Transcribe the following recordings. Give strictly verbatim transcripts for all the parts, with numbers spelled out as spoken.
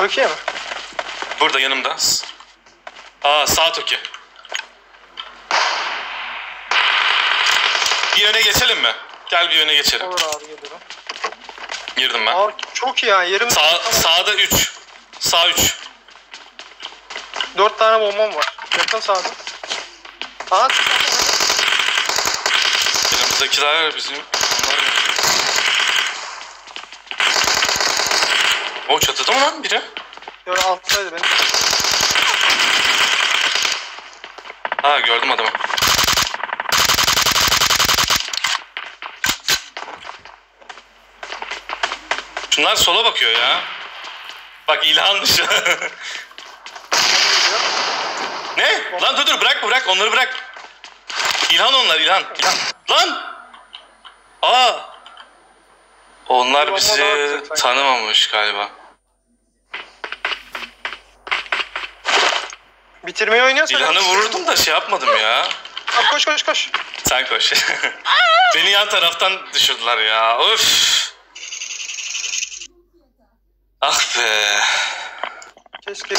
Türkiye mi? Burada yanımda. Aa sağ Toki. Bir öne geçelim mi? Gel bir öne geçelim. Olur abi, geliyorum. Girdim ben. Aa, çok iyi ya. Yerimiz... Sağ, sağda üç. Sağ üç. Dört tane bombam var. Yakın sağda. Aha. Yanımızdakiler bizim. Onlar mı? O çatıda mı lan biri? Yok, alttaydı benim. Ha gördüm adamı. Şunlar sola bakıyor ya. Bak İlhan dışı. Ne? Lan dur dur bırak bırak onları bırak. İlhan onlar İlhan. İlhan. Lan! Aa! Onlar bizi tanımamış galiba. Bitirmeyi oynuyorsan... İlhan'ı vururdum da şey yapmadım ya. Abi koş koş koş. Sen koş. Beni yan taraftan düşürdüler ya. Öf. Ah be. Keşke.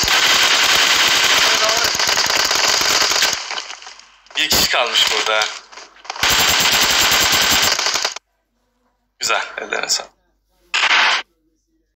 Bir kişi kalmış burada. Güzel. Ellerine sağlık.